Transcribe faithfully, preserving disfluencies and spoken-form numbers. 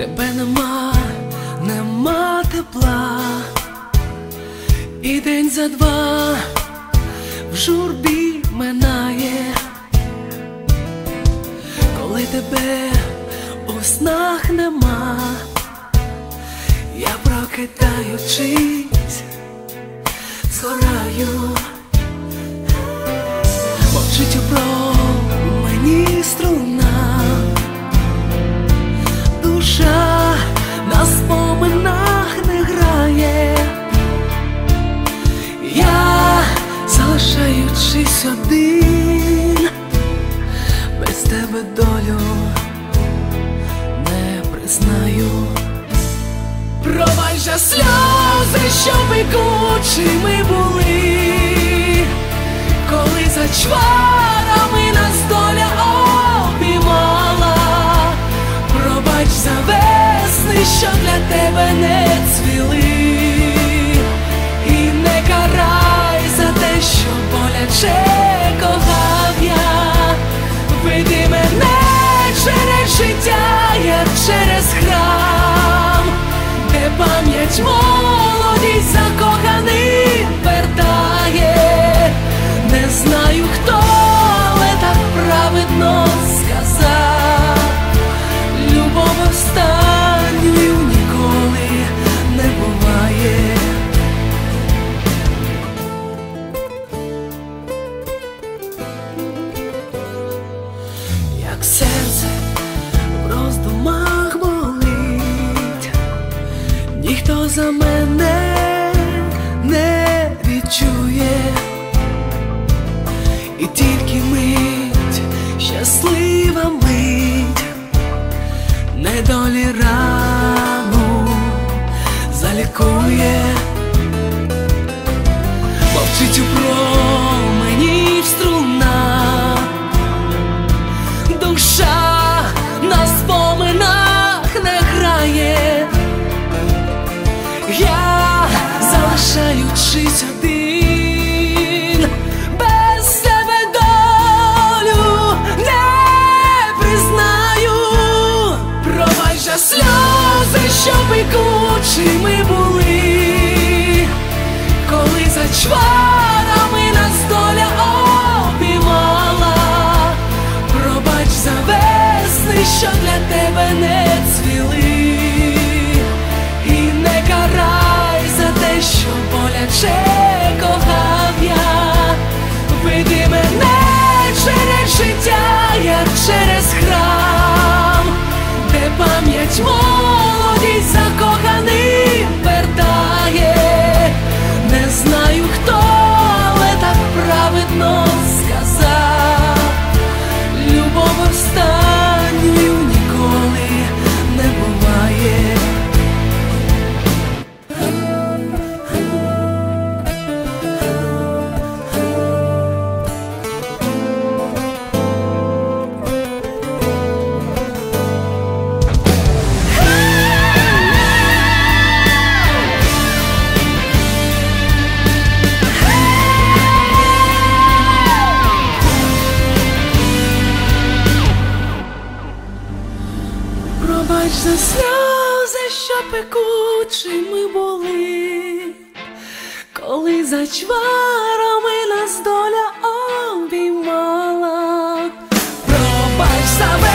Тебе нема, нема тепла, і день за два в журбі минає, коли тебе у снах нема, я прокидаючись згораю. Мовчить у промені струна, душа на споминах не грає, я, залишаючись один, без тебе долю не признаю. Пробач за сльози, що пекучими були, коли за чварами нас доля обіймала. Пробач за весни, що для тебе не цвіли, і не карай за те, що боляче кохав я. Веди мене через життя, як через храм, де пам'ять молодість закоханих вертає. Не знаю хто, але так праведно сказав, любов останньою ніколи не буває. Як серце в роздумах болить, ніхто за мене не відчує, і тільки мить, щаслива мить, недолі рану залікує. Мовчить у промені струна, душа на споминах не грає, я, залишаючись один, без тебе долю не признаю. Пробач за сльози, що пекучими були, коли за чварами нас доля обіймала. Пробач за весни, що для тебе не цвіли, і не карай за те, що боляче кохав я. Веди мене через життя, як через храм, де пам'ять молодість закоханих вертає. Не знаю хто, але так праведно сказав, любов останньою ніколи не буває. Пробач за сльози, що пекучими були, коли за чварами нас доля обіймала. Пробач за